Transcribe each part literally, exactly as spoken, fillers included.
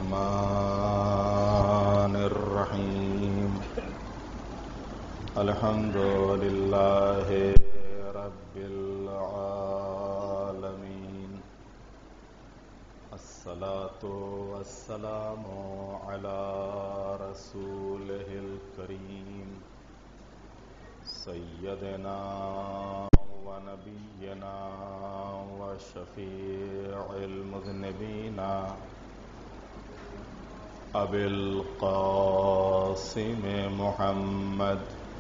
الرحمن الرحيم الحمد لله رب العالمين الصلاة والسلام على رسوله الكريم سيدنا ونبينا وشفيع المذنبين أبي القاسم محمد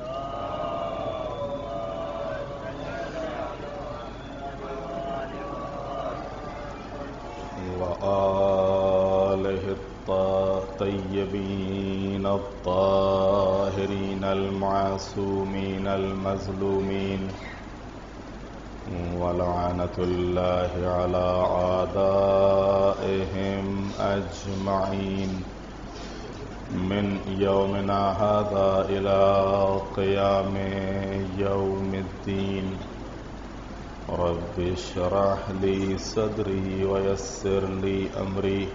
وآله الطيبين الطاهرين المعصومين المظلومين ولعنة الله على أعدائهم أجمعين من يومنا هذا إلى قيام يوم الدين رب اشرح لي صدري ويسر لي أمري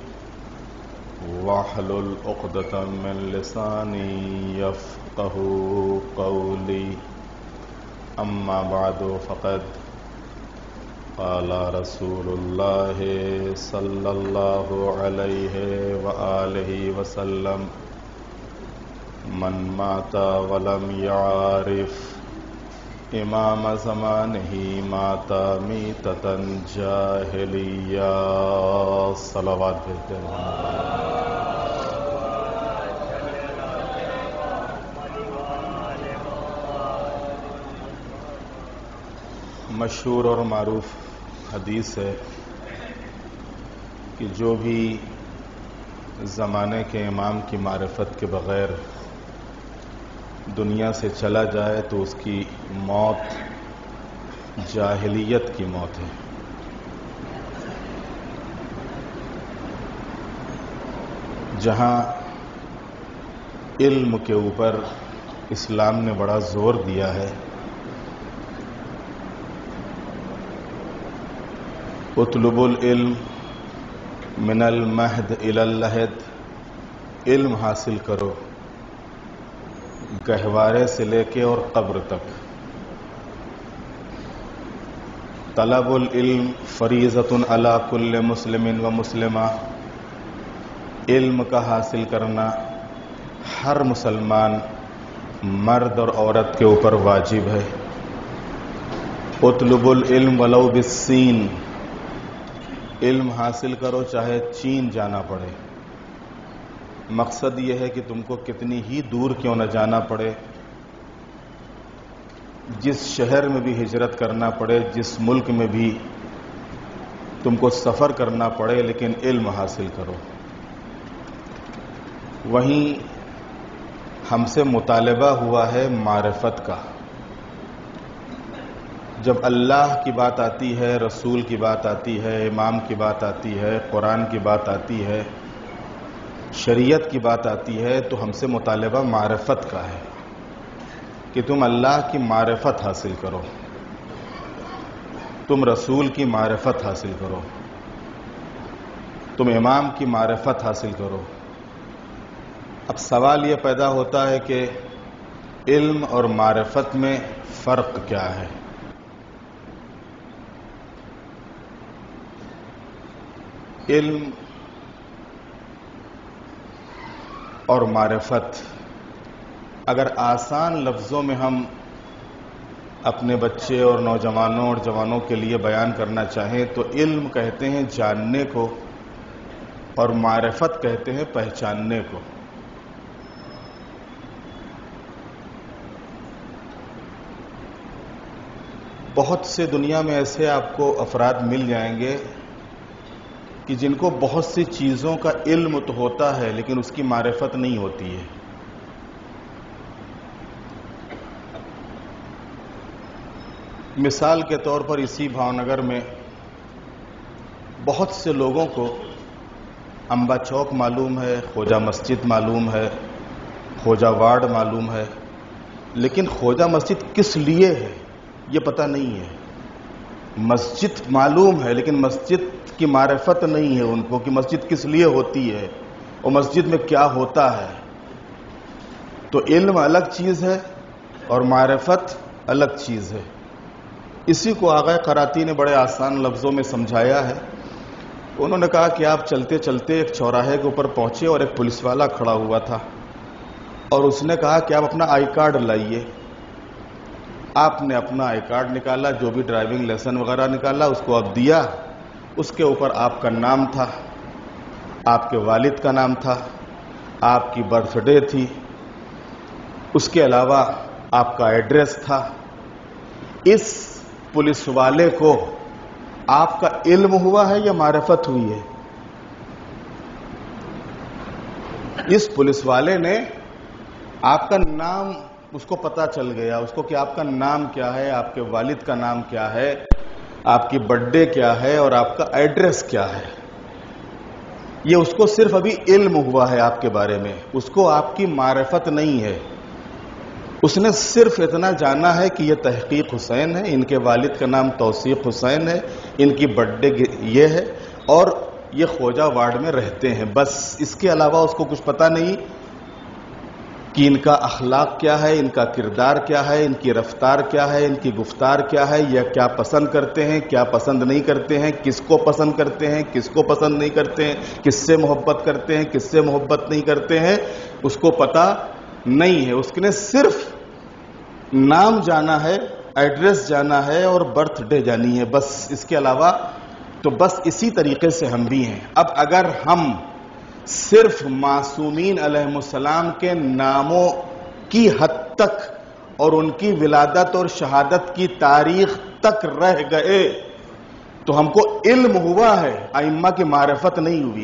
واحلل عقدة من لساني يفقه قولي أما بعد فقد قال رسول الله صلى الله عليه وآله وسلم من مات ولم يعرف امام زمانه مات میتة جاہلیہ صلوات بھیجتے ہیں. مشہور اور معروف حدیث ہے کہ جو بھی زمانے کے امام کی معرفت کے بغیر دنیا سے چلا جائے تو اس کی موت جاہلیت کی موت ہے. جہاں علم کے اوپر اسلام نے بڑا زور دیا ہے، اطلبوا العلم من المہد الی اللحد، علم حاصل کرو گہوارے سے لے کے اور قبر تک. طلب العلم فریضۃ علی کل مسلم و مسلمہ، علم کا حاصل کرنا ہر مسلمان مرد اور عورت کے اوپر واجب ہے. اطلبوا العلم ولو بالسین، علم حاصل کرو چاہے چین جانا پڑے. مقصد یہ ہے کہ تم کو کتنی ہی دور کیوں نہ جانا پڑے، جس شہر میں بھی ہجرت کرنا پڑے، جس ملک میں بھی تم کو سفر کرنا پڑے، لیکن علم حاصل کرو. وہیں ہم سے مطالبہ ہوا ہے معرفت کا. جب اللہ کی بات آتی ہے، رسول کی بات آتی ہے، امام کی بات آتی ہے، قرآن کی بات آتی ہے، شریعت کی بات آتی ہے، تو ہم سے مطالبہ معرفت کا ہے کہ تم اللہ کی معرفت حاصل کرو، تم رسول کی معرفت حاصل کرو، تم امام کی معرفت حاصل کرو. اب سوال یہ پیدا ہوتا ہے کہ علم اور معرفت میں فرق کیا ہے؟ علم اور معرفت اگر آسان لفظوں میں ہم اپنے بچے اور نوجوانوں اور جوانوں کے لیے بیان کرنا چاہیں تو علم کہتے ہیں جاننے کو اور معرفت کہتے ہیں پہچاننے کو. بہت سے دنیا میں ایسے آپ کو افراد مل جائیں گے کہ جن کو بہت سی چیزوں کا علم تو ہوتا ہے لیکن اس کی معرفت نہیں ہوتی ہے. مثال کے طور پر اسی بھاونگر میں بہت سے لوگوں کو امباچوک معلوم ہے، خواجہ مسجد معلوم ہے، خواجہ وارڈ معلوم ہے، لیکن خواجہ مسجد کس لیے ہے یہ پتہ نہیں ہے. مسجد معلوم ہے لیکن مسجد کی معرفت نہیں ہے ان کو کہ مسجد کس لیے ہوتی ہے، اور مسجد میں کیا ہوتا ہے. تو علم الگ چیز ہے اور معرفت الگ چیز ہے. اسی کو آغا قراتی نے بڑے آسان لفظوں میں سمجھایا ہے. انہوں نے کہا کہ آپ چلتے چلتے ایک چوراہے کے اوپر پہنچے اور ایک پولیس والا کھڑا ہوا تھا اور اس نے کہا کہ آپ اپنا آئی کارڈ لائیے. آپ نے اپنا آئی کارڈ نکالا, جو بھی ڈرائیونگ لائسنس وغیرہ نکالا اس کو اب دیا. اس کے اوپر آپ کا نام تھا, آپ کے والد کا نام تھا, آپ کی برتھ ڈے تھی, اس کے علاوہ آپ کا ایڈریس تھا. اس پولیس والے کو آپ کا علم ہوا ہے یا معرفت ہوئی ہے؟ اس پولیس والے نے آپ کا نام, اس کو پتا چل گیا اس کو کہ آپ کا نام کیا ہے, آپ کے والد کا نام کیا ہے, آپ کی برتھ ڈے کیا ہے اور آپ کا ایڈریس کیا ہے. یہ اس کو صرف ابھی علم ہوا ہے آپ کے بارے میں, اس کو آپ کی معرفت نہیں ہے. اس نے صرف اتنا جانا ہے کہ یہ تحقیق حسین ہے, ان کے والد کا نام توثیق حسین ہے, ان کی برتھ ڈے یہ ہے اور یہ خوجہ وارڈ میں رہتے ہیں. بس اس کے علاوہ اس کو کچھ پتا نہیں کہ ان کا اخلاق کیا ہے, ان کا کردار کیا ہے, ان کی رفتار کیا ہے, ان کی گفتار کیا ہے, یا کیا پسند کرتے ہیں, کیا پسند نہیں کرتے ہیں, کس کو پسند کرتے ہیں, کس کو پسند نہیں کرتے ہیں, کس سے محبت کرتے ہیں, کس سے محبت نہیں کرتے ہیں, اس کو پتا نہیں ہے. اس نے صرف نام جانا ہے, ایڈریس جانا ہے اور برتھ ڈے جانی ہے, بس. اس کے علاوہ تو بس اسی طریقے سے ہم بھی ہیں. اب اگر ہم صرف معصومین علیہ السلام کے ناموں کی حد تک اور ان کی ولادت اور شہادت کی تاریخ تک رہ گئے تو ہم کو علم ہوا ہے, ائمہ کی معرفت نہیں ہوئی.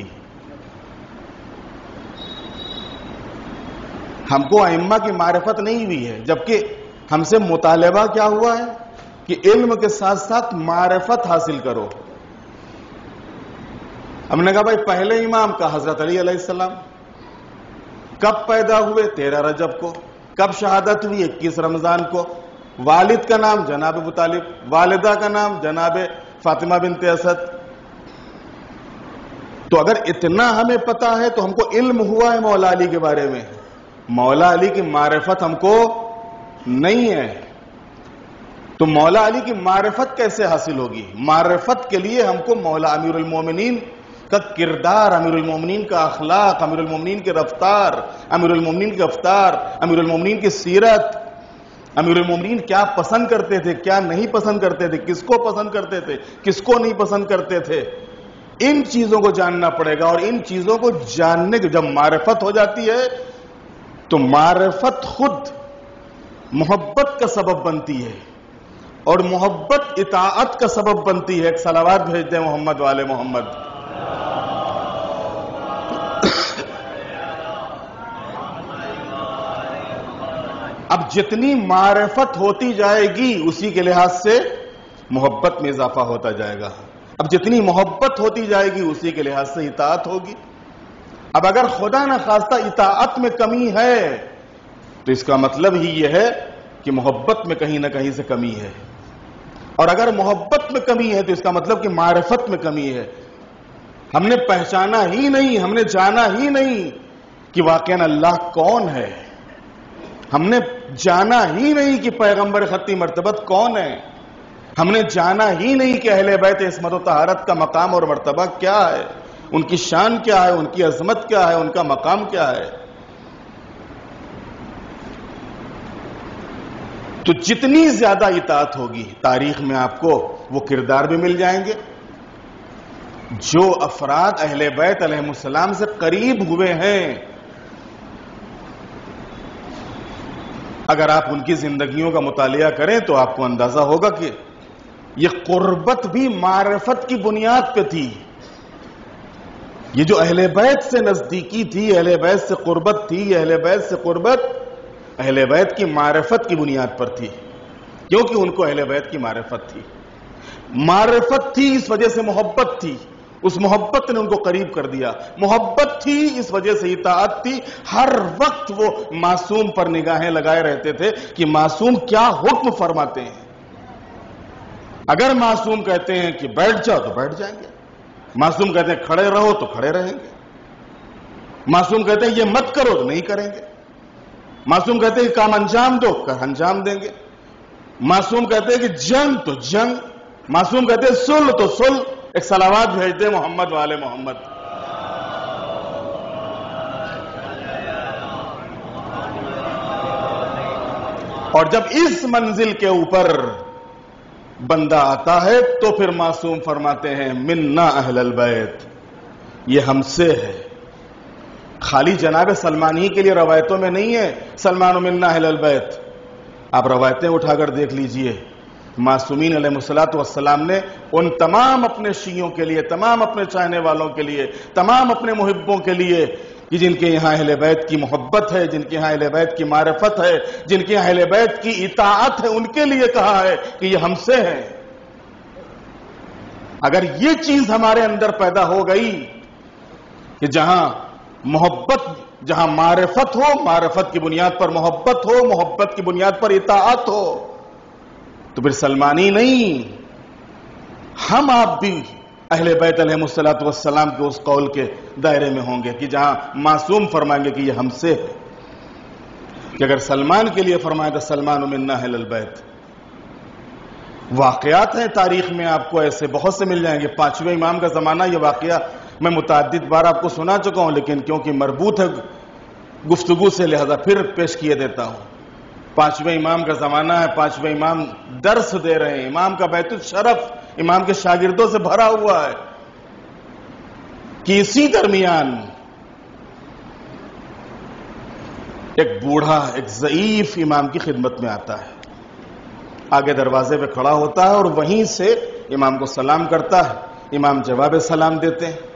ہم کو ائمہ کی معرفت نہیں ہوئی ہے, جبکہ ہم سے مطالبہ کیا ہوا ہے کہ علم کے ساتھ ساتھ معرفت حاصل کرو. ہم نے کہا بھائی پہلے امام کا حضرت علی علیہ السلام کب پیدا ہوئے؟ تیرہ رجب کو. کب شہادت ہوئی؟ اکیس رمضان کو. والد کا نام جناب ابو طالب, والدہ کا نام جناب فاطمہ بنت اسد. تو اگر اتنا ہمیں پتا ہے تو ہم کو علم ہوا ہے مولا علی کے بارے میں. مولا علی کی معرفت ہم کو نہیں ہے. تو مولا علی کی معرفت کیسے حاصل ہوگی؟ معرفت کے لیے ہم کو مولا امیر المومنین کا کردار, امیر المومنین کا اخلاق, امیر المومنین کی رفتار, امیر المومنین کی افطار, امیر المومنین کی سیرت, امیر المومنین کیا پسند کرتے تھے, کیا نہیں پسند کرتے تھے, کس کو پسند کرتے تھے, کس کو نہیں پسند کرتے تھے, ان چیزوں کو جاننا پڑے گا. اور ان چیزوں کو جاننے کے جب معرفت ہو جاتی ہے تو معرفت خود محبت کا سبب بنتی ہے اور محبت اطاعت کا سبب بنتی ہے. ایک صلوات بھیج دیں محمد والے محمد. اب جتنی معرفت ہوتی جائے گی اسی کے لحاظ سے محبت میں اضافہ ہوتا جائے گا. اب جتنی محبت ہوتی جائے گی اسی کے لحاظ سے اطاعت ہوگی. اب اگر خدا نہ خواستہ اطاعت میں کمی ہے تو اس کا مطلب ہی یہ ہے کہ محبت میں کہیں نہ کہیں سے کمی ہے. اور اگر محبت میں کمی ہے تو اس کا مطلب کہ معرفت میں کمی ہے. ہم نے پہچانا ہی نہیں, ہم نے جانا ہی نہیں کہ واقعاً اللہ کون ہے. ہم نے جانا ہی نہیں کہ پیغمبر خطی مرتبت کون ہے. ہم نے جانا ہی نہیں کہ اہل بیت عصمت و طہارت کا مقام اور مرتبہ کیا ہے, ان کی شان کیا ہے, ان کی عظمت کیا ہے, ان کا مقام کیا ہے. تو جتنی زیادہ اطاعت ہوگی تاریخ میں آپ کو وہ کردار بھی مل جائیں گے. جو افراد اہل بیت علیہ السلام سے قریب ہوئے ہیں, اگر آپ ان کی زندگیوں کا مطالعہ کریں تو آپ کو اندازہ ہوگا کہ یہ قربت بھی معرفت کی بنیاد پہ تھی. یہ جو اہل بیت سے نزدیکی تھی, اہل بیت سے قربت تھی, اہل بیت سے قربت اہل بیت کی معرفت کی بنیاد پر تھی, کیونکہ ان کو اہل بیت کی معرفت تھی. معرفت تھی اس وجہ سے محبت تھی, اس محبت نے ان کو قریب کر دیا. محبت تھی اس وجہ سے اطاعت تھی. ہر وقت وہ معصوم پر نگاہیں لگائے رہتے تھے کہ معصوم کیا حکم فرماتے ہیں. اگر معصوم کہتے ہیں کہ بیٹھ جاؤ تو بیٹھ جائیں گے, معصوم کہتے ہیں کھڑے رہو تو کھڑے رہیں گے. معصوم کہتے ہیں یہ مت کرو تو نہیں کریں گے. معصوم کہتے ہیں کہ کام انجام دو، انجام دیں گے. معصوم کہتے ہیں کہ جنگ تو جنگ. معصوم کہتے ہیں صلح تو صلح. ایک صلوات بھیج دے محمد والے محمد. اور جب اس منزل کے اوپر بندہ آتا ہے تو پھر معصوم فرماتے ہیں منا اہل البیت، یہ ہم سے ہے. خالی جناب سلمان ہی کے لیے روایتوں میں نہیں ہے سلمان منا اہل البیت. آپ روایتیں اٹھا کر دیکھ لیجئے، معصومین علیہ الصلوۃ والسلام نے ان تمام اپنے شیعوں کے لیے، تمام اپنے چاہنے والوں کے لیے، تمام اپنے محبوں کے لیے کہ جن کے یہاں اہل بیت کی محبت ہے، جن کے یہاں اہل بیت کی معرفت ہے، جن کے یہاں اہل بیت کی اطاعت ہے، ان کے لیے کہا ہے کہ یہ ہم سے ہے. اگر یہ چیز ہمارے اندر پیدا ہو گئی کہ جہاں محبت، جہاں معرفت ہو، معرفت کی بنیاد پر محبت ہو، محبت کی بنیاد پر اطاعت ہو، تو پھر سلمانی نہیں، ہم آپ بھی اہل بیت علیہ الصلوۃ والسلام کے اس قول کے دائرے میں ہوں گے کہ جہاں معصوم فرمائیں گے کہ یہ ہم سے ہے. کہ اگر سلمان کے لیے فرمائے تو سلمان منا اہل البیت. واقعات ہیں تاریخ میں آپ کو ایسے بہت سے مل جائیں گے. پانچویں امام کا زمانہ، یہ واقعہ میں متعدد بار آپ کو سنا چکا ہوں، لیکن کیونکہ مربوط ہے گفتگو سے لہذا پھر پیش کیے دیتا ہوں. پانچویں امام کا زمانہ ہے، پانچویں امام درس دے رہے ہیں، امام کا بیت الشرف امام کے شاگردوں سے بھرا ہوا ہے. کہ اسی درمیان ایک بوڑھا، ایک ضعیف امام کی خدمت میں آتا ہے، آگے دروازے پہ کھڑا ہوتا ہے اور وہیں سے امام کو سلام کرتا ہے. امام جواب سلام دیتے ہیں،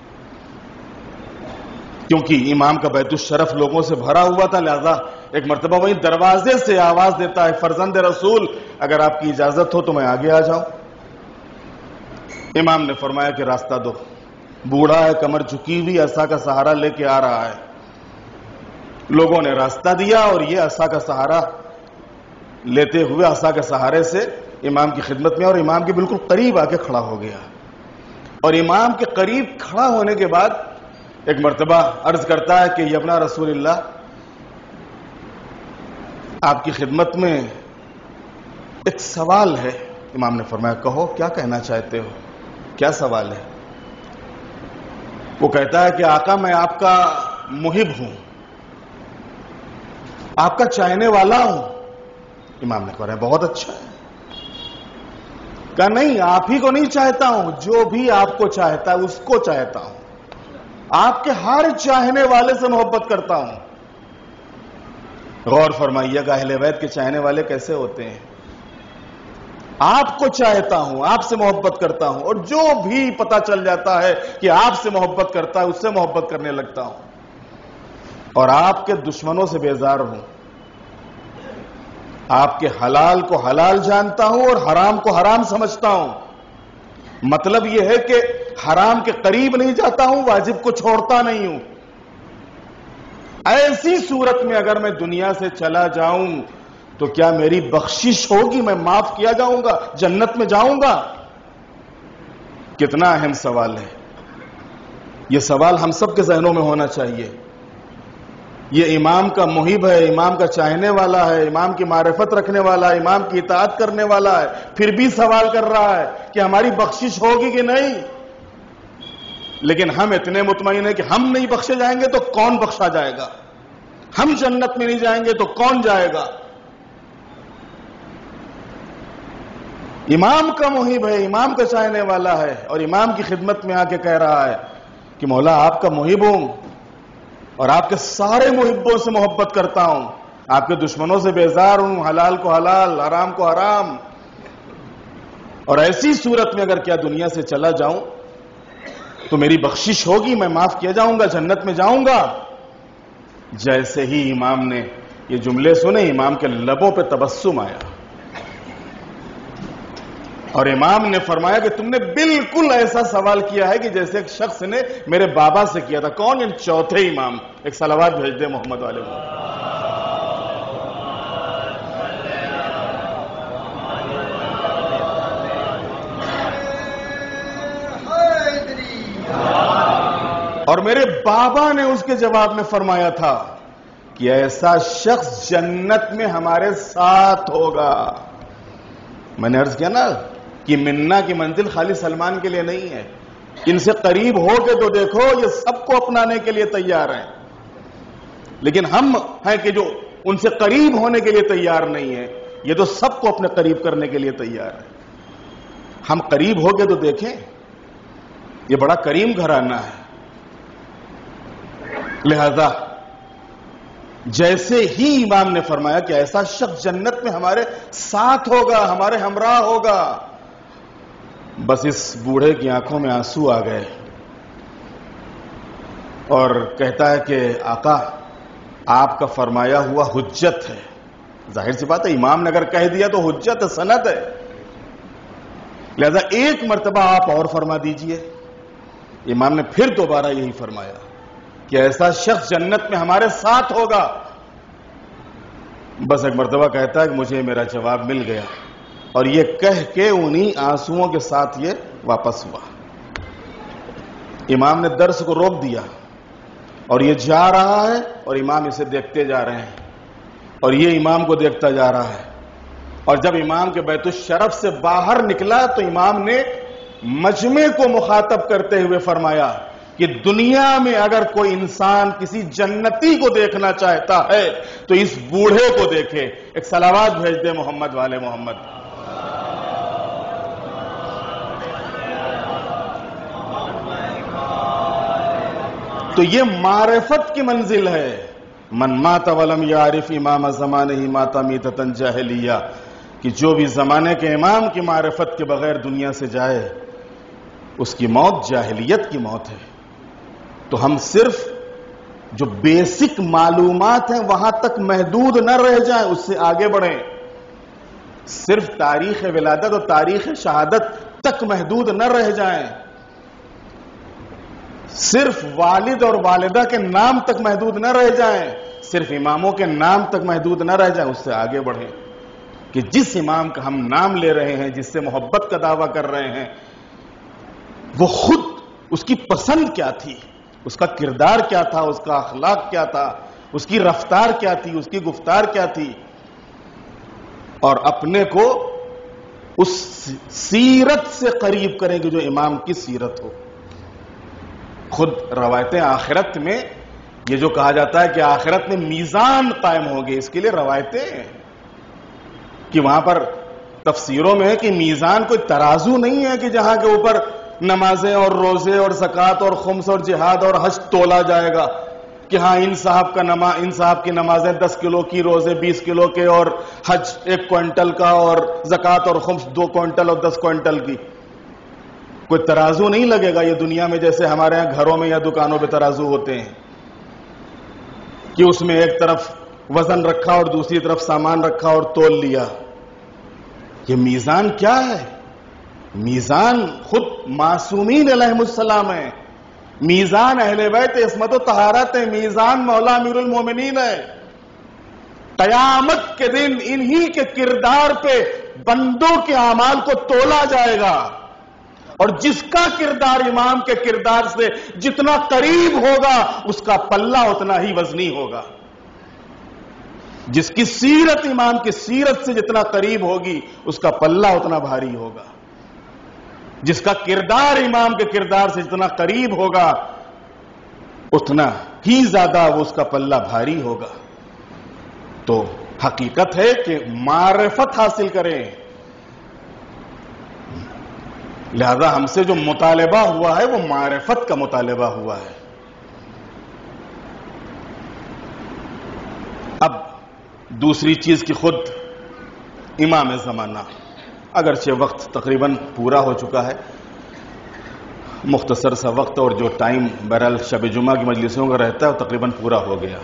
کیونکہ امام کا بیت الشرف لوگوں سے بھرا ہوا تھا، لہذا ایک مرتبہ وہیں دروازے سے آواز دیتا ہے، فرزند رسول اگر آپ کی اجازت ہو تو میں آگے آ جاؤں. امام نے فرمایا کہ راستہ دو. بوڑھا ہے، کمر جھکی ہوئی، عصا کا سہارا لے کے آ رہا ہے. لوگوں نے راستہ دیا اور یہ عصا کا سہارا لیتے ہوئے عصا کے سہارے سے امام کی خدمت میں اور امام کے بالکل قریب آ کے کھڑا ہو گیا. اور امام کے قریب کھڑا ہونے کے بعد ایک مرتبہ عرض کرتا ہے کہ یبنا رسول اللہ، آپ کی خدمت میں ایک سوال ہے. امام نے فرمایا کہو، کیا کہنا چاہتے ہو، کیا سوال ہے؟ وہ کہتا ہے کہ آقا میں آپ کا محب ہوں، آپ کا چاہنے والا ہوں. امام نے کہا بہت اچھا ہے. کہا نہیں، آپ ہی کو نہیں چاہتا ہوں، جو بھی آپ کو چاہتا ہے اس کو چاہتا ہوں. آپ کے ہر چاہنے والے سے محبت کرتا ہوں. غور فرمائیے گا اہل بیت کے چاہنے والے کیسے ہوتے ہیں. آپ کو چاہتا ہوں، آپ سے محبت کرتا ہوں، اور جو بھی پتہ چل جاتا ہے کہ آپ سے محبت کرتا ہے اس سے محبت کرنے لگتا ہوں. اور آپ کے دشمنوں سے بیزار ہوں. آپ کے حلال کو حلال جانتا ہوں اور حرام کو حرام سمجھتا ہوں. مطلب یہ ہے کہ حرام کے قریب نہیں جاتا ہوں، واجب کو چھوڑتا نہیں ہوں. ایسی صورت میں اگر میں دنیا سے چلا جاؤں تو کیا میری بخشش ہوگی، میں معاف کیا جاؤں گا، جنت میں جاؤں گا؟ کتنا اہم سوال ہے یہ. سوال ہم سب کے ذہنوں میں ہونا چاہیے. یہ امام کا محب ہے، امام کا چاہنے والا ہے، امام کی معرفت رکھنے والا ہے، امام کی اطاعت کرنے والا ہے، پھر بھی سوال کر رہا ہے کہ ہماری بخشش ہوگی کہ نہیں. لیکن ہم اتنے مطمئن ہیں کہ ہم نہیں بخشے جائیں گے تو کون بخشا جائے گا، ہم جنت میں نہیں جائیں گے تو کون جائے گا. امام کا محب ہے، امام کا چاہنے والا ہے، اور امام کی خدمت میں آ کے کہہ رہا ہے کہ مولا آپ کا محب ہوں اور آپ کے سارے محبوں سے محبت کرتا ہوں، آپ کے دشمنوں سے بیزار ہوں، حلال کو حلال، حرام کو حرام. اور ایسی صورت میں اگر کیا دنیا سے چلا جاؤں تو میری بخشش ہوگی، میں معاف کیا جاؤں گا، جنت میں جاؤں گا. جیسے ہی امام نے یہ جملے سنے، امام کے لبوں پہ تبسم آیا اور امام نے فرمایا کہ تم نے بالکل ایسا سوال کیا ہے کہ جیسے ایک شخص نے میرے بابا سے کیا تھا. کون؟ ان چوتھے امام. ایک صلوات بھیج دے محمد والے. اور میرے بابا نے اس کے جواب میں فرمایا تھا کہ ایسا شخص جنت میں ہمارے ساتھ ہوگا. میں نے عرض کیا نا کہ منا کی منزل خالی سلمان کے لیے نہیں ہے. ان سے قریب ہو کے تو دیکھو، یہ سب کو اپنانے کے لیے تیار ہیں، لیکن ہم ہیں کہ جو ان سے قریب ہونے کے لیے تیار نہیں ہے. یہ تو سب کو اپنے قریب کرنے کے لیے تیار ہے. ہم قریب ہو کے تو دیکھیں، یہ بڑا کریم گھرانہ ہے. لہذا جیسے ہی امام نے فرمایا کہ ایسا شخص جنت میں ہمارے ساتھ ہوگا، ہمارے ہمراہ ہوگا، بس اس بوڑھے کی آنکھوں میں آنسو آ گئے اور کہتا ہے کہ آقا آپ کا فرمایا ہوا حجت ہے. ظاہر سی بات ہے، امام نے اگر کہہ دیا تو حجت ہے، سند ہے. لہذا ایک مرتبہ آپ اور فرما دیجئے. امام نے پھر دوبارہ یہی فرمایا کہ ایسا شخص جنت میں ہمارے ساتھ ہوگا. بس ایک مرتبہ کہتا ہے کہ مجھے میرا جواب مل گیا، اور یہ کہہ کے انہی آنسوؤں کے ساتھ یہ واپس ہوا. امام نے درس کو روک دیا اور یہ جا رہا ہے اور امام اسے دیکھتے جا رہے ہیں اور یہ امام کو دیکھتا جا رہا ہے. اور جب امام کے بیت الشرف سے باہر نکلا تو امام نے مجمع کو مخاطب کرتے ہوئے فرمایا کہ دنیا میں اگر کوئی انسان کسی جنتی کو دیکھنا چاہتا ہے تو اس بوڑھے کو دیکھے. ایک صلوات بھیج دے محمد والے محمد. تو یہ معرفت کی منزل ہے. من مات ولم یعرف امام زمانہ مات میتۃ جاہلیہ، کہ جو بھی زمانے کے امام کی معرفت کے بغیر دنیا سے جائے اس کی موت جاہلیت کی موت ہے. تو ہم صرف جو بیسک معلومات ہیں وہاں تک محدود نہ رہ جائیں، اس سے آگے بڑھیں. صرف تاریخ ولادت اور تاریخ شہادت تک محدود نہ رہ جائیں، صرف والد اور والدہ کے نام تک محدود نہ رہ جائیں، صرف اماموں کے نام تک محدود نہ رہ جائیں، اس سے آگے بڑھیں کہ جس امام کا ہم نام لے رہے ہیں، جس سے محبت کا دعویٰ کر رہے ہیں، وہ خود اس کی پسند کیا تھی، اس کا کردار کیا تھا، اس کا اخلاق کیا تھا، اس کی رفتار کیا تھی، اس کی گفتار کیا تھی، اور اپنے کو اس سیرت سے قریب کریں گے جو امام کی سیرت ہو. خود روایتیں آخرت میں یہ جو کہا جاتا ہے کہ آخرت میں میزان قائم ہوگی، اس کے لیے روایتیں ہیں کہ وہاں پر تفسیروں میں ہے کہ میزان کوئی ترازو نہیں ہے کہ جہاں کے اوپر نمازیں اور روزے اور زکوٰۃ اور خمس اور جہاد اور حج تولا جائے گا کہ ہاں ان صاحب کا نما ان صاحب کی نمازیں دس کلو کی، روزے بیس کلو کے، اور حج ایک کوئنٹل کا، اور زکوٰۃ اور خمس دو کوئنٹل اور دس کوئنٹل کی. کوئی ترازو نہیں لگے گا یہ دنیا میں جیسے ہمارے ہاں گھروں میں یا دکانوں پہ ترازو ہوتے ہیں کہ اس میں ایک طرف وزن رکھا اور دوسری طرف سامان رکھا اور تول لیا. یہ میزان کیا ہے؟ میزان خود معصومین علیہم السلام ہے، میزان اہل بیت عصمت و طہارت ہے، میزان مولا امیر المومنین ہے. قیامت کے دن انہی کے کردار پہ بندوں کے اعمال کو تولا جائے گا، اور جس کا کردار امام کے کردار سے جتنا قریب ہوگا اس کا پلہ اتنا ہی وزنی ہوگا. جس کی سیرت امام کی سیرت سے جتنا قریب ہوگی اس کا پلہ اتنا بھاری ہوگا. جس کا کردار امام کے کردار سے جتنا قریب ہوگا اتنا ہی زیادہ وہ اس کا پلہ بھاری ہوگا. تو حقیقت ہے کہ معرفت حاصل کریں. لہذا ہم سے جو مطالبہ ہوا ہے وہ معرفت کا مطالبہ ہوا ہے. اب دوسری چیز کی خود امام زمانہ، اگرچہ وقت تقریباً پورا ہو چکا ہے، مختصر سا وقت، اور جو ٹائم بہرحال شب جمعہ کی مجلسوں کا رہتا ہے وہ تقریباً پورا ہو گیا.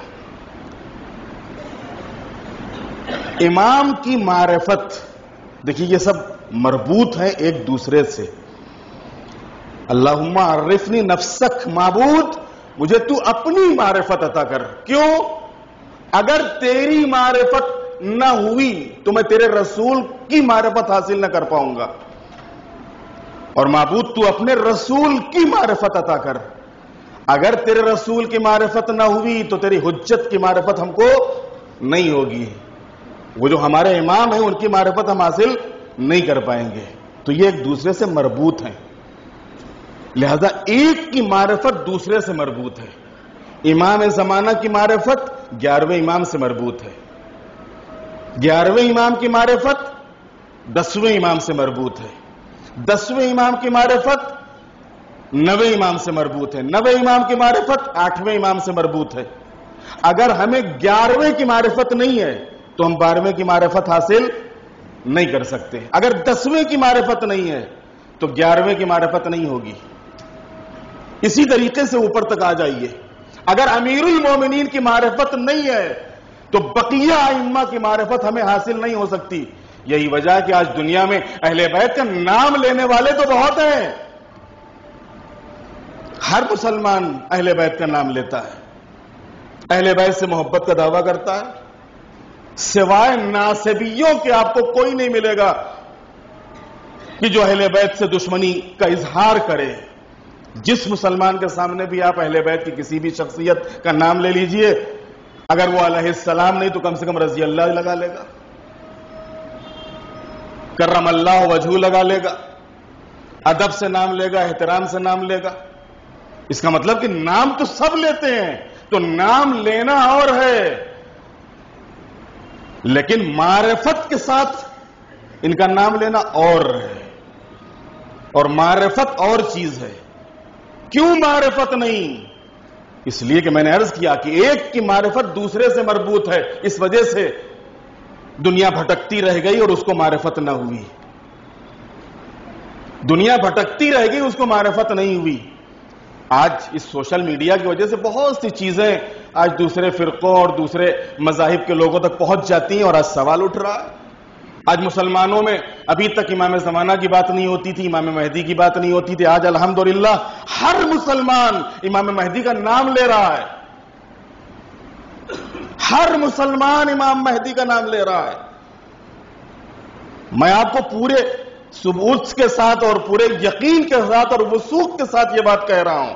امام کی معرفت، دیکھیے یہ سب مربوط ہیں ایک دوسرے سے. اللہم عرفنی نفسک، معبود مجھے تو اپنی معرفت عطا کر. کیوں؟ اگر تیری معرفت نہ ہوئی تو میں تیرے رسول کی معرفت حاصل نہ کر پاؤں گا. اور معبود تو اپنے رسول کی معرفت عطا کر. اگر تیرے رسول کی معرفت نہ ہوئی تو تیری حجت کی معرفت ہم کو نہیں ہوگی. وہ جو ہمارے امام ہیں ان کی معرفت ہم حاصل نہیں کر پائیں گے. تو یہ ایک دوسرے سے مربوط ہیں. لہذا ایک کی معرفت دوسرے سے مربوط ہے. امام زمانہ کی معرفت گیارہویں امام سے مربوط ہے. گیارہویں امام کی معرفت دسویں امام سے مربوط ہے. دسویں امام کی معرفت نویں امام سے مربوط ہے. نویں امام کی معرفت آٹھویں امام سے مربوط ہے. اگر ہمیں گیارہویں کی معرفت نہیں ہے تو ہم بارہویں کی معرفت حاصل نہیں کر سکتے. اگر دسویں کی معرفت نہیں ہے تو گیارہویں کی معرفت نہیں ہوگی. اسی طریقے سے اوپر تک آ جائیے. اگر امیر المومنین کی معرفت نہیں ہے تو بقیہ ائمہ کی معرفت ہمیں حاصل نہیں ہو سکتی. یہی وجہ ہے کہ آج دنیا میں اہل بیت کا نام لینے والے تو بہت ہیں. ہر مسلمان اہل بیت کا نام لیتا ہے, اہل بیت سے محبت کا دعویٰ کرتا ہے. سوائے ناصبیوں کے آپ کو کوئی نہیں ملے گا کہ جو اہل بیت سے دشمنی کا اظہار کرے. جس مسلمان کے سامنے بھی آپ اہل بیت کی کسی بھی شخصیت کا نام لے لیجئے, اگر وہ علیہ السلام نہیں تو کم سے کم رضی اللہ لگا لے گا, کرم اللہ وجہہ لگا لے گا, ادب سے نام لے گا, احترام سے نام لے گا. اس کا مطلب کہ نام تو سب لیتے ہیں, تو نام لینا اور ہے, لیکن معرفت کے ساتھ ان کا نام لینا اور ہے. اور معرفت اور چیز ہے. کیوں معرفت نہیں؟ اس لیے کہ میں نے عرض کیا کہ ایک کی معرفت دوسرے سے مربوط ہے. اس وجہ سے دنیا بھٹکتی رہ گئی اور اس کو معرفت نہ ہوئی. دنیا بھٹکتی رہ گئی, اس کو معرفت نہیں ہوئی. آج اس سوشل میڈیا کی وجہ سے بہت سی چیزیں آج دوسرے فرقوں اور دوسرے مذاہب کے لوگوں تک پہنچ جاتی ہیں اور آج سوال اٹھ رہا ہے. آج مسلمانوں میں ابھی تک امام زمانہ کی بات نہیں ہوتی تھی, امام مہدی کی بات نہیں ہوتی تھی. آج الحمدللہ ہر مسلمان امام مہدی کا نام لے رہا ہے. ہر مسلمان امام مہدی کا نام لے رہا ہے. میں آپ کو پورے ثبوت کے ساتھ اور پورے یقین کے ساتھ اور وثوق کے ساتھ یہ بات کہہ رہا ہوں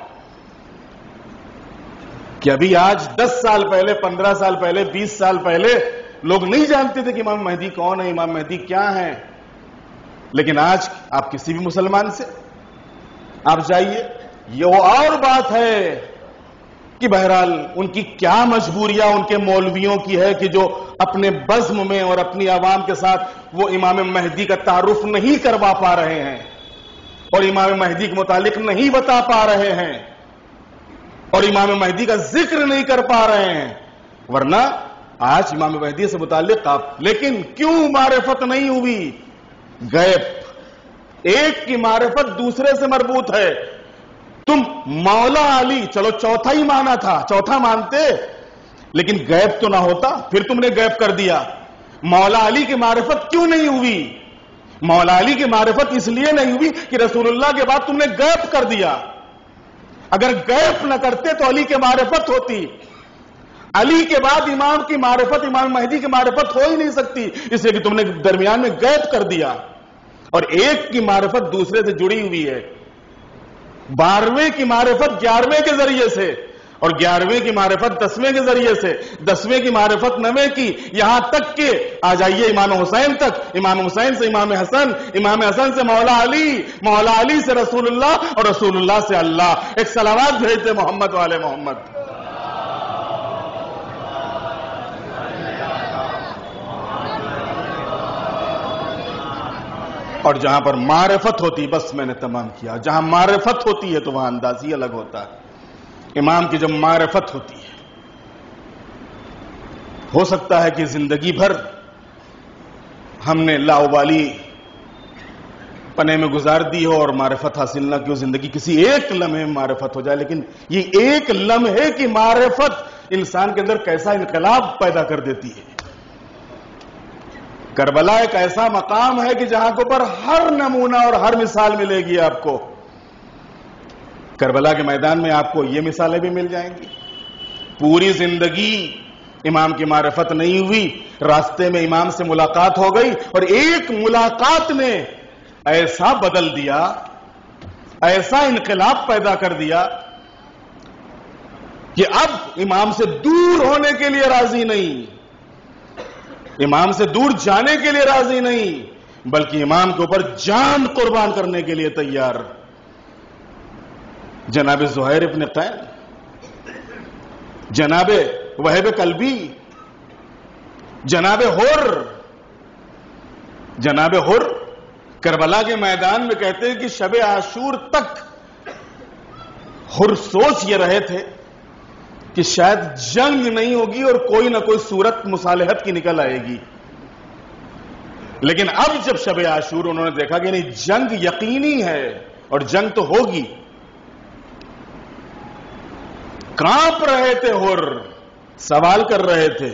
کہ ابھی آج دس سال پہلے, پندرہ سال پہلے, بیس سال پہلے لوگ نہیں جانتے تھے کہ امام مہدی کون ہے, امام مہدی کیا ہیں. لیکن آج آپ کسی بھی مسلمان سے آپ جائیے, یہ وہ اور بات ہے کہ بہرحال ان کی کیا مجبوریاں ان کے مولویوں کی ہے کہ جو اپنے بزم میں اور اپنی عوام کے ساتھ وہ امام مہدی کا تعارف نہیں کروا پا رہے ہیں اور امام مہدی کے متعلق نہیں بتا پا رہے ہیں اور امام مہدی کا ذکر نہیں کر پا رہے ہیں. ورنہ آج امام مہدی سے متعلق آپ, لیکن کیوں معرفت نہیں ہوئی؟ غیب. ایک کی معرفت دوسرے سے مربوط ہے. تم مولا علی, چلو چوتھا ہی مانا تھا, چوتھا مانتے, لیکن غیب تو نہ ہوتا, پھر تم نے غیب کر دیا. مولا علی کی معرفت کیوں نہیں ہوئی؟ مولا علی کی معرفت اس لیے نہیں ہوئی کہ رسول اللہ کے بعد تم نے غیب کر دیا. اگر غیب نہ کرتے تو علی کی معرفت ہوتی. علی کے بعد امام کی معرفت, امام مہدی کی معرفت ہو ہی نہیں سکتی, اس لیے کہ تم نے درمیان میں غیب کر دیا. اور ایک کی معرفت دوسرے سے جڑی ہوئی ہے. بارہویں کی معرفت گیارہویں کے ذریعے سے, اور گیارہویں کی معرفت دسویں کے ذریعے سے, دسویں کی معرفت نویں کی, یہاں تک کہ آ جائیے امام حسین تک, امام حسین سے امام حسن, امام حسن سے مولا علی, مولا علی سے رسول اللہ, اور رسول اللہ سے اللہ. ایک صلوات بھیجتے محمد والے محمد. اور جہاں پر معرفت ہوتی, بس میں نے تمام کیا, جہاں معرفت ہوتی ہے تو وہاں انداز ہی الگ ہوتا ہے. امام کی جب معرفت ہوتی ہے, ہو سکتا ہے کہ زندگی بھر ہم نے لاؤبالی پنے میں گزار دی ہو اور معرفت حاصل نہ کی ہو, زندگی کسی ایک لمحے میں معرفت ہو جائے, لیکن یہ ایک لمحے کی معرفت انسان کے اندر کیسا انقلاب پیدا کر دیتی ہے. کربلا ایک ایسا مقام ہے کہ جہاں کے اوپر ہر نمونہ اور ہر مثال ملے گی آپ کو. کربلا کے میدان میں آپ کو یہ مثالیں بھی مل جائیں گی. پوری زندگی امام کی معرفت نہیں ہوئی, راستے میں امام سے ملاقات ہو گئی, اور ایک ملاقات نے ایسا بدل دیا, ایسا انقلاب پیدا کر دیا کہ اب امام سے دور ہونے کے لیے راضی نہیں، امام سے دور جانے کے لیے راضی نہیں، بلکہ امام کے اوپر جان قربان کرنے کے لیے تیار۔ جناب زہیر ابن قین، جناب وہب کلبی، جناب حر، جناب حر کربلا کے میدان میں کہتے ہیں کہ شب عاشور تک حر سوچ یہ رہے تھے کہ شاید جنگ نہیں ہوگی اور کوئی نہ کوئی صورت مصالحت کی نکل آئے گی، لیکن اب جب شب عاشور انہوں نے دیکھا کہ نہیں جنگ یقینی ہے اور جنگ تو ہوگی، کانپ رہے تھے حر، سوال کر رہے تھے۔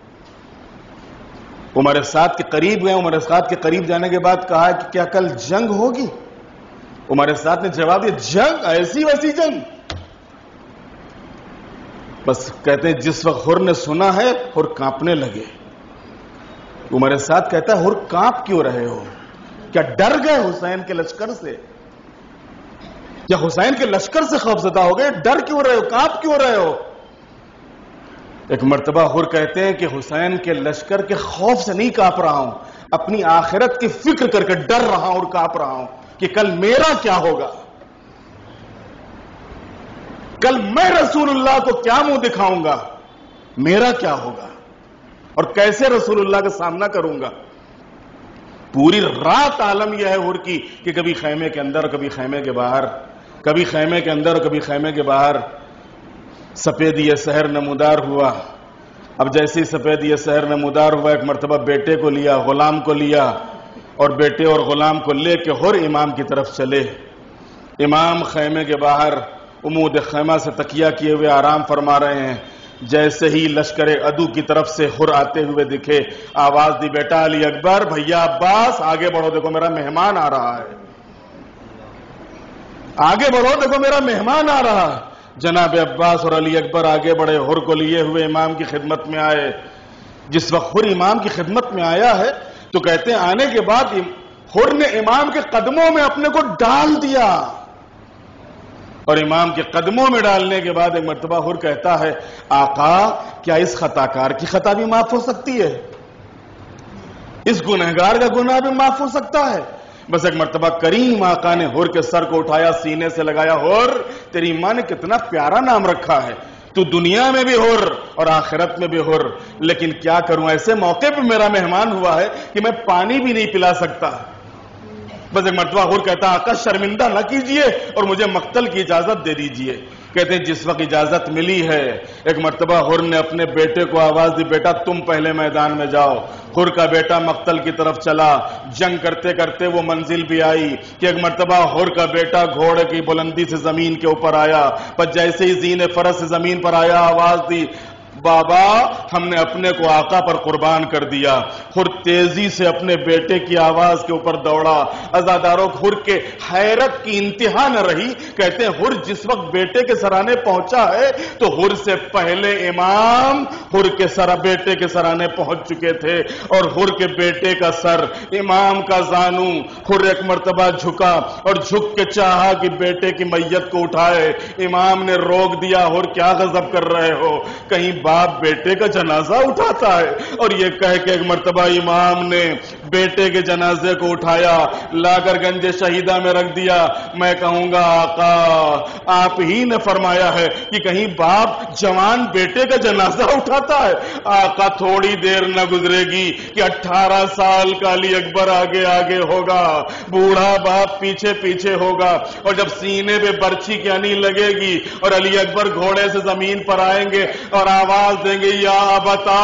عمر سعد کے قریب گئے، عمر سعد کے قریب جانے کے بعد کہا کہ کیا کل جنگ ہوگی؟ عمر سعد نے جواب دیا جنگ، ایسی ویسی جنگ؟ بس کہتے ہیں جس وقت حر نے سنا ہے حر کانپنے لگے۔ عمر سعد کہتا ہے حر کانپ کیوں رہے ہو؟ کیا ڈر گئے حسین کے لشکر سے؟ یا حسین کے لشکر سے خوفزدہ ہو گئے؟ ڈر کیوں رہے ہو؟ کانپ کیوں رہے ہو؟ ایک مرتبہ حر کہتے ہیں کہ حسین کے لشکر کے خوف سے نہیں کانپ رہا ہوں، اپنی آخرت کی فکر کر کے ڈر رہا ہوں اور کانپ رہا ہوں کہ کل میرا کیا ہوگا، کل میں رسول اللہ کو کیا منہ دکھاؤں گا، میرا کیا ہوگا اور کیسے رسول اللہ کا سامنا کروں گا۔ پوری رات عالم یہ ہے حر کی کہ کبھی خیمے کے اندر، کبھی خیمے کے باہر، کبھی خیمے کے اندر، کبھی خیمے کے باہر۔ سفید یہ سحر نمودار ہوا۔ اب جیسے ہی سفید یہ سحر نمودار ہوا، ایک مرتبہ بیٹے کو لیا، غلام کو لیا، اور بیٹے اور غلام کو لے کے حر امام کی طرف چلے۔ امام خیمے کے باہر عمود خیمہ سے تکیہ کیے ہوئے آرام فرما رہے ہیں۔ جیسے ہی لشکر عدو کی طرف سے حر آتے ہوئے دکھے، آواز دی بیٹا علی اکبر، بھیا عباس، آگے بڑھو، دیکھو میرا مہمان آ رہا ہے، آگے بڑھو، دیکھو میرا مہمان آ رہا ہے۔ جناب عباس اور علی اکبر آگے بڑھے، حر کو لیے ہوئے امام کی خدمت میں آئے۔ جس وقت حر امام کی خدمت میں آیا ہے تو کہتے ہیں آنے کے بعد حر نے امام کے قدموں میں اپنے کو ڈال دیا، اور امام کے قدموں میں ڈالنے کے بعد ایک مرتبہ حر کہتا ہے آقا کیا اس خطا کار کی خطا بھی معاف ہو سکتی ہے؟ اس گنہگار کا گناہ بھی معاف ہو سکتا ہے؟ بس ایک مرتبہ کریم آقا نے حر کے سر کو اٹھایا، سینے سے لگایا، حر تیری ماں نے کتنا پیارا نام رکھا ہے، تو دنیا میں بھی حر اور آخرت میں بھی حر، لیکن کیا کروں ایسے موقع پہ میرا مہمان ہوا ہے کہ میں پانی بھی نہیں پلا سکتا۔ بس ایک مرتبہ حر کہتا آقا شرمندہ نہ کیجئے اور مجھے مقتل کی اجازت دے دیجئے۔ کہتے ہیں جس وقت اجازت ملی ہے، ایک مرتبہ حر نے اپنے بیٹے کو آواز دی بیٹا تم پہلے میدان میں جاؤ۔ حر کا بیٹا مقتل کی طرف چلا۔ جنگ کرتے کرتے وہ منزل بھی آئی کہ ایک مرتبہ حر کا بیٹا گھوڑے کی بلندی سے زمین کے اوپر آیا، پر جیسے ہی زین فرس سے زمین پر آیا آواز دی بابا ہم نے اپنے کو آقا پر قربان کر دیا۔ حر تیزی سے اپنے بیٹے کی آواز کے اوپر دوڑا۔ عزاداروں حر کے حیرت کی انتہا نہ رہی۔ کہتے ہیں حر جس وقت بیٹے کے سرانے پہنچا ہے تو حر سے پہلے امام حر کے سر بیٹے کے سرانے پہنچ چکے تھے، اور حر کے بیٹے کا سر، امام کا زانو، حر ایک مرتبہ جھکا اور جھک کے چاہا کہ بیٹے کی میت کو اٹھائے۔ امام نے روک دیا، حر کیا غضب کر رہے ہو، کہیں باپ بیٹے کا جنازہ اٹھاتا ہے؟ اور یہ کہہ کے ایک مرتبہ امام نے بیٹے کے جنازے کو اٹھایا، لا کر گنج شہیدہ میں رکھ دیا۔ میں کہوں گا آقا آپ ہی نے فرمایا ہے کہ کہیں باپ جوان بیٹے کا جنازہ اٹھاتا ہے؟ آقا تھوڑی دیر نہ گزرے گی کہ اٹھارہ سال کا علی اکبر آگے آگے ہوگا، بوڑھا باپ پیچھے پیچھے ہوگا، اور جب سینے پہ برچھی کی انی لگے گی اور علی اکبر گھوڑے سے زمین پر آئیں گے اور آواز دیں گے یا ابتا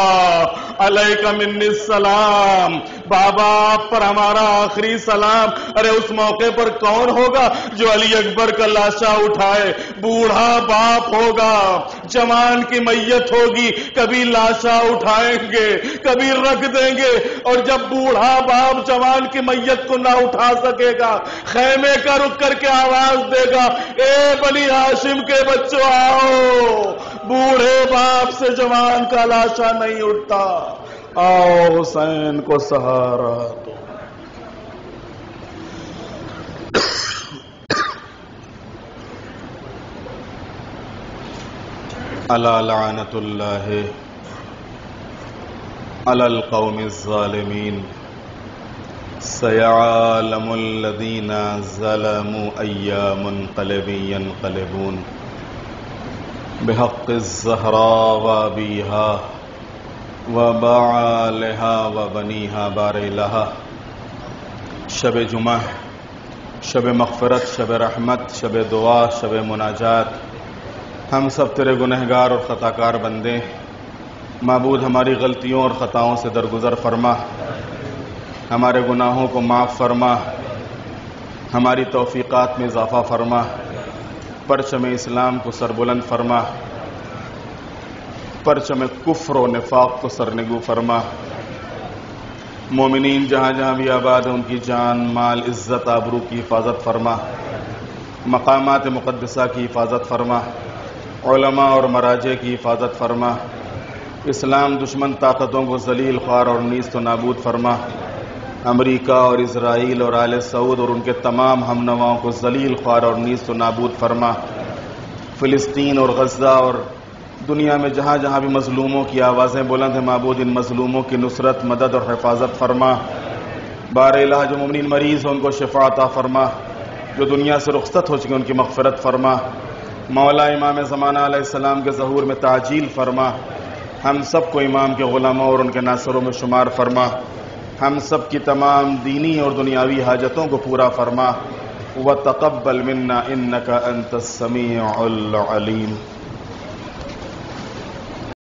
علیک منی السلام، بابا آپ پر ہمارا آخری سلام۔ ارے اس موقع پر کون ہوگا جو علی اکبر کا لاشا اٹھائے؟ بوڑھا باپ ہوگا، جوان کی میت ہوگی، کبھی لاشا اٹھائیں گے کبھی رکھ دیں گے، اور جب بوڑھا باپ جوان کی میت کو نہ اٹھا سکے گا خیمے کا رک کر کے آواز دے گا اے بنی ہاشم کے بچوں آؤ، بوڑھے باپ سے جوان کا لاشا نہیں اٹھتا، آؤ حسین کو سہارا دو۔ الا لعنت اللہ علی القوم الظالمین سیعلم الذین ظلموا ای منقلب ینقلبون بحق الزہراء وابیہا وبعالہا وبنیہا بارئلہا۔ شب جمعہ، شب مغفرت، شب رحمت، شب دعا، شب مناجات، ہم سب تیرے گنہگار اور خطاکار بندے، معبود ہماری غلطیوں اور خطاؤں سے درگزر فرما، ہمارے گناہوں کو معاف فرما، ہماری توفیقات میں اضافہ فرما، پرچم اسلام کو سربلند فرما، پرچم کفر و نفاق کو سرنگو فرما۔ مومنین جہاں جہاں بھی آباد ہیں ان کی جان، مال، عزت، آبرو کی حفاظت فرما، مقامات مقدسہ کی حفاظت فرما، علماء اور مراجع کی حفاظت فرما، اسلام دشمن طاقتوں کو ذلیل خوار اور نیست و نابود فرما، امریکہ اور اسرائیل اور آل سعود اور ان کے تمام ہم نواؤں کو ذلیل خوار اور نیست و نابود فرما، فلسطین اور غزہ اور دنیا میں جہاں جہاں بھی مظلوموں کی آوازیں بلند ہیں معبود ان مظلوموں کی نصرت، مدد اور حفاظت فرما۔ بار الہ جو مومنین مریض ہیں ان کو شفا عطا فرما، جو دنیا سے رخصت ہو چکے ان کی مغفرت فرما۔ مولا امام زمانہ علیہ السلام کے ظہور میں تعجیل فرما، ہم سب کو امام کے غلاموں اور ان کے ناصروں میں شمار فرما، ہم سب کی تمام دینی اور دنیاوی حاجتوں کو پورا فرما۔ وتقبل منا انک انت السمیع العلیم۔